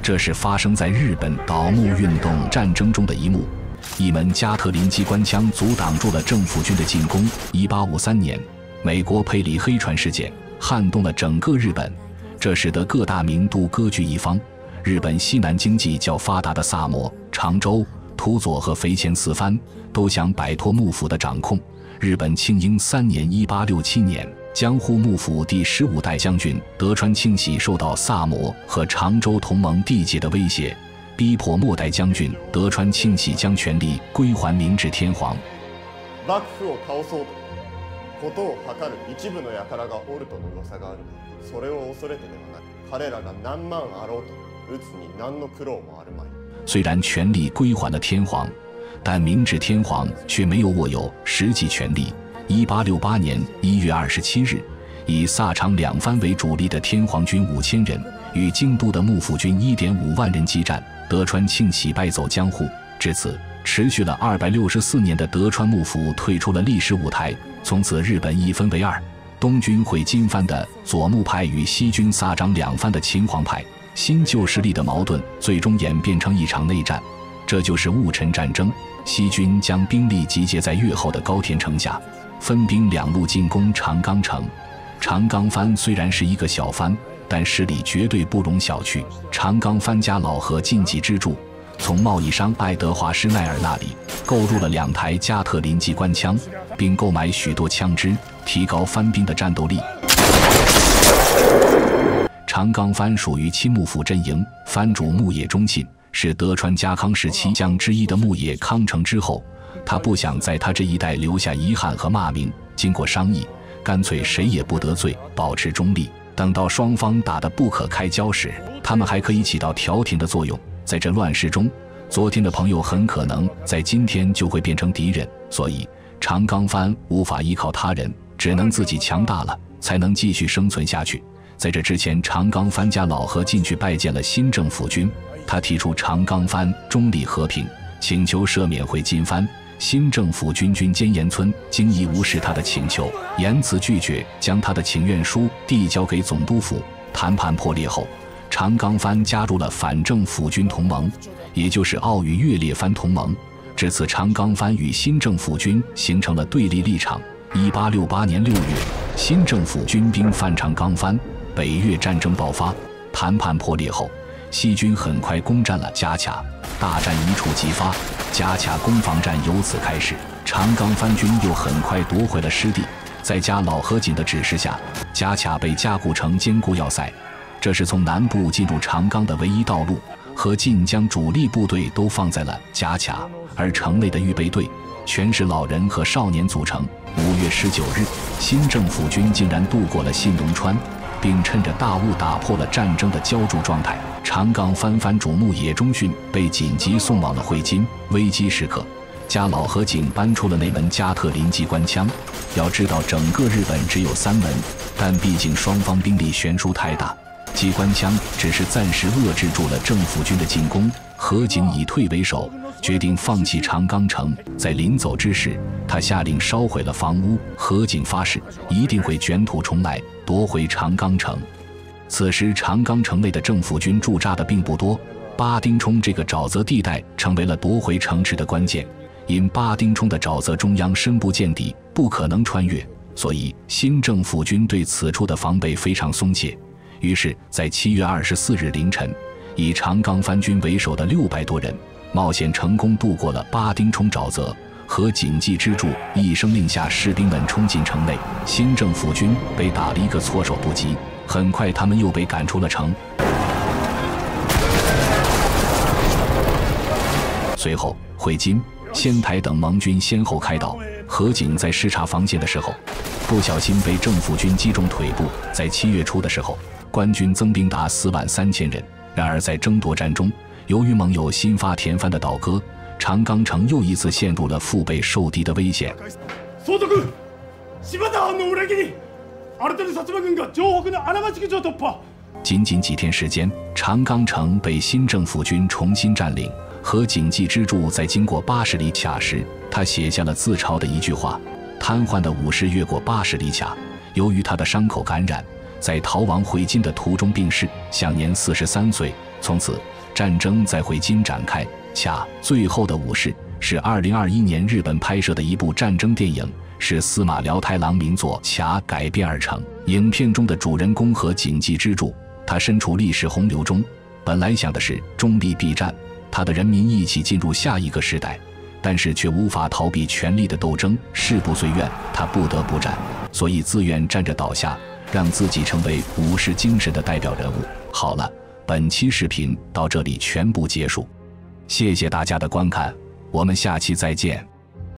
这是发生在日本倒幕运动战争中的一幕。一门加特林机关枪阻挡住了政府军的进攻。1853年，美国佩里黑船事件撼动了整个日本，这使得各大名都割据一方。日本西南经济较发达的萨摩、长州、土佐和肥前四藩都想摆脱幕府的掌控。日本庆应3年1867年，江户幕府第15代将军德川庆喜受到萨摩和长州同盟缔结的威胁，逼迫末代将军德川庆喜将权力归还明治天皇。 幕府を倒そうとことを図る一部の輩がおるとの噂があるが、それを恐れてではなく、彼らが何万あろうと討つに何の苦労もあるまい。 虽然权力归还了天皇，但明治天皇却没有握有实际权力。1868年1月27日，以萨长两藩为主力的天皇军5000人与京都的幕府军1.5万人激战，德川庆喜败走江户。至此，持续了264年的德川幕府退出了历史舞台。从此，日本一分为二，东军会金藩的左木派与西军萨长两藩的秦皇派，新旧势力的矛盾最终演变成一场内战，这就是戊辰战争。西军将兵力集结在越后的高田城下，分兵两路进攻长冈城。长冈藩虽然是一个小藩，但势力绝对不容小觑。长冈藩家老和晋冀之助从贸易商爱德华施奈尔那里购入了2台加特林机关枪，并购买许多枪支，提高藩兵的战斗力。长冈藩属于亲幕府阵营，藩主木野忠信是德川家康时期将之一的木野康成之后，他不想在他这一代留下遗憾和骂名，经过商议，干脆谁也不得罪，保持中立。等到双方打得不可开交时，他们还可以起到调停的作用。在这乱世中，昨天的朋友很可能在今天就会变成敌人，所以长冈藩无法依靠他人，只能自己强大了，才能继续生存下去。在这之前，长冈藩家老和进去拜见了新政府军，他提出长冈藩中立和平，请求赦免会金藩。新政府军军监岩村经已无视他的请求，严词拒绝将他的请愿书递交给总督府。谈判破裂后，长冈藩加入了反政府军同盟，也就是奥羽越烈藩同盟。至此，长冈藩与新政府军形成了对立立场。1868年6月，新政府军兵犯长冈藩，北越战争爆发。谈判破裂后，西军很快攻占了加卡，大战一触即发，加卡攻防战由此开始。长冈藩军又很快夺回了失地，在家老和锦的指示下，加卡被加固成坚固要塞，这是从南部进入长冈的唯一道路。和晋将主力部队都放在了加卡，而城内的预备队全是老人和少年组成。5月19日，新政府军竟然渡过了信浓川，并趁着大雾打破了战争的胶著状态。长冈藩藩主木野忠训被紧急送往了会津。危机时刻，家老和景搬出了那门加特林机关枪。要知道，整个日本只有3门，但毕竟双方兵力悬殊太大，机关枪只是暂时遏制住了政府军的进攻。和景以退为守，决定放弃长冈城。在临走之时，他下令烧毁了房屋。和景发誓一定会卷土重来，夺回长冈城。此时长冈城内的政府军驻扎的并不多，八丁冲这个沼泽地带成为了夺回城池的关键。因八丁冲的沼泽中央深不见底，不可能穿越，所以新政府军对此处的防备非常松懈。于是在7月24日凌晨，以长冈藩军为首的600多人冒险成功渡过了八丁冲沼泽。和景纪之助一声令下，士兵们冲进城内，新政府军被打了一个措手不及。很快他们又被赶出了城。随后会津、仙台等盟军先后开导。和景在视察防线的时候，不小心被政府军击中腿部。在7月初的时候，官军增兵达43000人。然而在争夺战中，由于盟友新发田藩的倒戈，长冈城又一次陷入了腹背受敌的危险。 総督、柴田藩の裏切り、新たに薩摩軍が城北の穴町口を突破。 仅仅几天时间，长冈城被新政府军重新占领。和景纪之助在经过80里卡时，他写下了自嘲的一句话：瘫痪的武士越过80里卡，由于他的伤口感染，在逃亡回津的途中病逝，享年43岁。从此战争再回京展开。恰最后的武士是2021年日本拍摄的一部战争电影，是司马辽太郎名作《恰》改编而成。影片中的主人公和井鲫之助，他身处历史洪流中，本来想的是中立避战，他的人民一起进入下一个时代，但是却无法逃避权力的斗争，誓不遂愿，他不得不战，所以自愿站着倒下，让自己成为武士精神的代表人物。好了，本期视频到这里全部结束，谢谢大家的观看，我们下期再见。